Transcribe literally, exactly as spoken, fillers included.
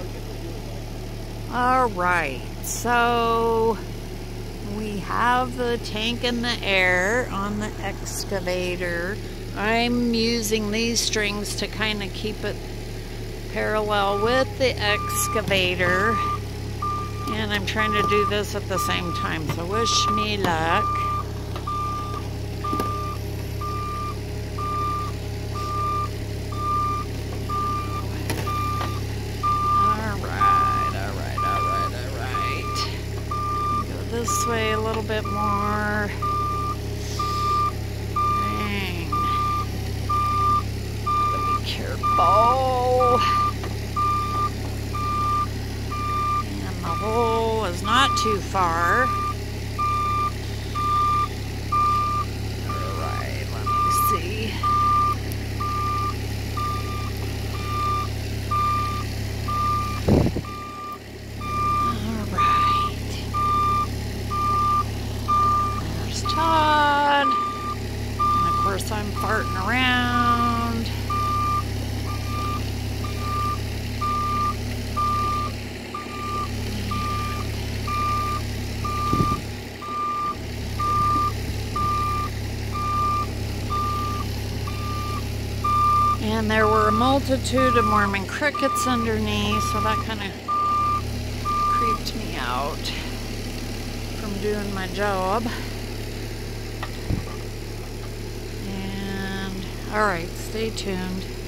All right, so we have the tank in the air on the excavator. I'm using these strings to kind of keep it parallel with the excavator, and I'm trying to do this at the same time, so wish me luck. This way a little bit more. Dang. Gotta be careful. And the hole is not too far. Alright, let me see. Todd, and of course I'm farting around. And there were a multitude of Mormon crickets underneath, so that kind of creeped me out from doing my job. All right, stay tuned.